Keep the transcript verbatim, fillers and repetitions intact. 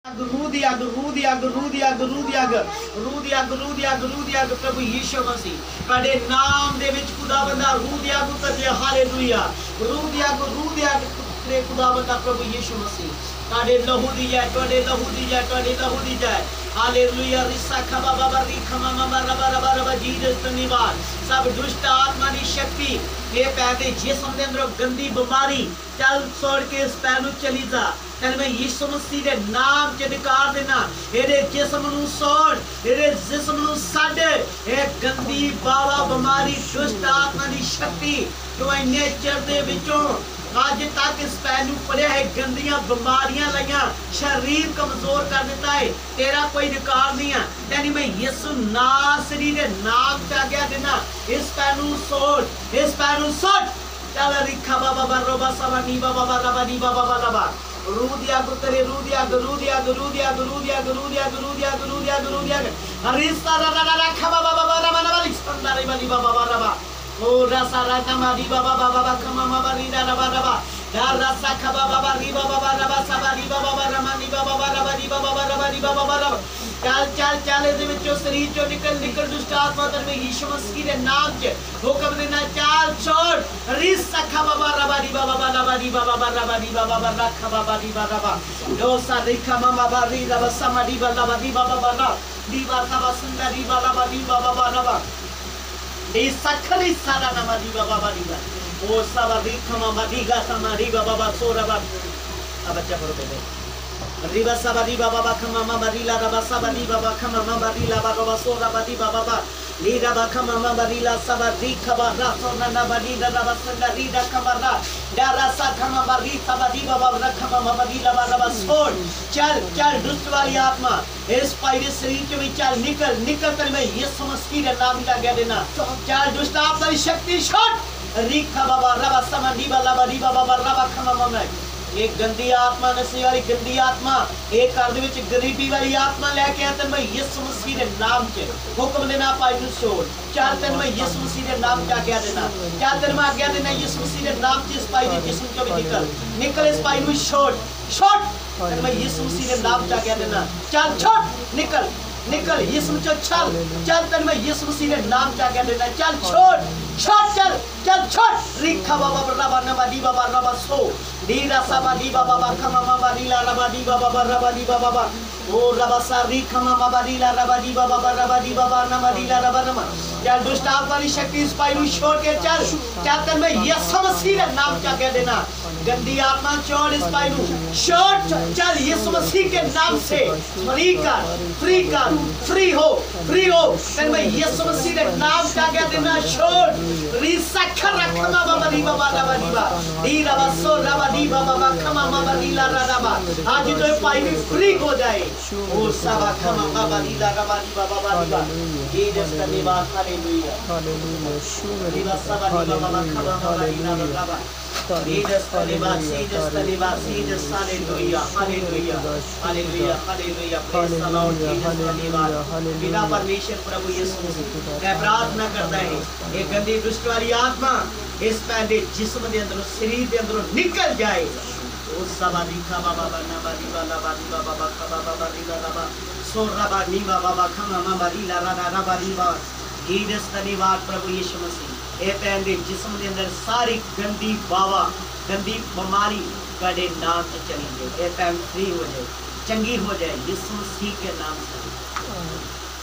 रूह दी अग रूह दी अग रूह दी अग रूह दी अग रूह दी अग रूह दी अग रूह दी अग प्रभु यीशु मसीह ਤੁਹਾਡੇ ਨਾਮ ਦੇ ਵਿੱਚ ਖੁਦਾਵੰਦਾ रूह दी अग ਉਤਰਦੀ ਹਾਲੇਲੂਇਆ रूह दी अग रूह दी अग ਉਤਰੇ ਖੁਦਾਵੰਦਾ ਪ੍ਰਭु ਯੀਸ਼ु ਮਸੀਹ ਤੁਹਾਡੇ ਲਹੂ ਦੀ ਜੈ ਤੁਹਾਡੇ ਲਹੂ ਦੀ ਜੈ ਤੁਹਾਡੇ ਲਹੂ ਦੀ ਜੈ ਹਾਲੇਲੂਇਆ ਰਿਸਾ ਖਬਾ ਬਾਬਾ ਰੀ ਖਮਾ ਮਮਾ ਰਬਾ ਰਬਾ ਰਬਾ ਜੀਸਸ ਧੰਨਵਾਦ सब दुष्ट आत्मा की शक्ति ये पैदे जिस्म के अंदर गंदी बीमारी चल छोड़ के इस पैर चली जा तेन मैं यीशु मसीह के नाम च निकाल देना ये जिस्म नूं छोड़ ये जिस्म नूं छड्ड ये गंदी बावा बीमारी दुष्ट आत्मा की शक्ति जो इन्ने चिर दे विचों आज तक इस पैर नूं फड़िया है गंदियां बीमारियां लाइया शरीर कमजोर कर दिता है तेरा कोई रिकॉर्ड नहीं है यानी मैं यीशु नासरी दे नाम च आज्ञा देना इस पैर नूं छोड़ इस पैर नूं छोड़ चल रिखा बाबा बरोबा सवा नी बाबा बाबा नी बाबा बाबा रूह दी अग उतरे रूह दी अग रूह दी अग रूह दी अग रूह दी अग रूह दी अग रूह दी अग रूह दी अग रूह दी अग हरिस्ता रा रा रा खा बाबा बाबा रा रा रा संदा रे बाली बाबा बाबा ओ रसा रा मा दी बाबा बाबा बाबा खमा मा री रा रा रा रा रसा खा बाबा री बाबा बाबा रा सा री बाबा रा मा नी बाबा बाबा री बाबा रा री बाबा बाबा चल चल चल दे विचों शरीर चों निकल निकल दुष्ट आत्मा तेरे में यीशु मसीह दे नाम च हुक्म देना चल छोड़ रिसा खा बाबा रा री बाबा बाबा री बाबा रा री बाबा रा खा बाबा री बाबा दो सा री खा मा बा री रा सा मा री बाबा री बाबा बाबा री बाबा सुंदर री बाबा री बाबा बाबा ये सखली सारा नामा दी बाबा बारीगा ओ सावा रिखमा मदीगा समा री बाबा सोरा बा अब बच्चा करो बेटे रिबा सावा दी बाबा खमा मा मरीला रबा सावा दी बाबा खमा मा मरीला बाबा सोरा बदी बाबा बा लीरा बा खमा मा मरीला सावा रिखबा रा सोना ना बदी रबा सना रीदा खमा रा डारा सा खमा मरी सावा दी बाबा रखमा मा मरीला रबा छोड़ चल चल दुष्ट वाली आत्मा इस पायरे शरीर के भी चल निकल निकल कर मैं यीशु मसीह के नाम का कह देना चल दुष्ट आत्मा की शक्ति छोड़ रिखा बाबा रबा समा दी बाबा री बाबा रबा खमा मा एक गंदी आत्मा नशे वाली गंदी आत्मा एक घर दे विच गरीबी वाली आत्मा लेके आते मैं यीशु मसीह के नाम च हुक्म देना पाई नु छोड़ चार दिन मैं यीशु मसीह के नाम का आज्ञा देना चार दिन में आज्ञा देना यीशु मसीह के नाम च इस पाई दे जिस्म के भी निकल निकल इस पाई नु छोड़ छोड़ फिर मैं यीशु मसीह के नाम का आज्ञा देना चल छोड़ निकल निकल यीशु च चल चल तेरे मैं यीशु मसीह के नाम का आज्ञा देना चल छोड़ छोड़ चल चल छोड़ रिखा बाबा रबा नबा दी बाबा रबा सो दी रसा बा दी बाबा बा खमा मा दी ला रबा दी बाबा रबा दी बाबा ओ रबा सा रिखा मा मा दी ला रबा दी बाबा रबा दी बाबा नमा दी ला रबा नमा चल दुष्ट आत्मा की शक्ति इस पाई नु छोड़ के चल चल तेरे मैं यीशु मसीह के नाम का कह देना गंदी आत्मा छोड़ इस पाई नु छोड़ चल यीशु मसीह के नाम से फ्री कर फ्री कर फ्री हो फ्री हो तेरे मैं यीशु मसीह के नाम का कह देना छोड़ रिसा खरा खमा बाबा री बाबा रबा दी बा दी रबा सो रबा दी बाबा खमा बाबा री ला रबा आज तो पाई में फ्री हो जाए ओ साबा खमा बाबा री ला रबा दी बाबा बाबा ये जस्ट धन्यवाद हालेलुया हालेलुया शुक्र री साबा दी बाबा खमा बाबा री ला रबा ये जस्ट धन्यवाद ये जस्ट धन्यवाद ये just hallelujah hallelujah hallelujah hallelujah praise the lord ये जस्ट धन्यवाद पिता परमेश्वर प्रभु यीशु मसीह मैं प्रार्थना करता है ये गंदी दुष्ट वाली आत्मा इस पैदे जिस्म के अंदर शरीर के अंदर निकल जाए उस सवादी खा बाबा बना बादी वाला बादी बाबा बखा बाबा बादी वाला बा सोरा बादी बाबा बखा मामा बादी ला रा रा बादी बा गीदस धन्यवाद प्रभु यीशु मसीह ए पैदे जिस्म के अंदर सारी गंदी बावा गंदी बीमारी कड़े नाम से चली जाए ए पैन फ्री हो जाए चंगी हो जाए यीशु मसीह के नाम से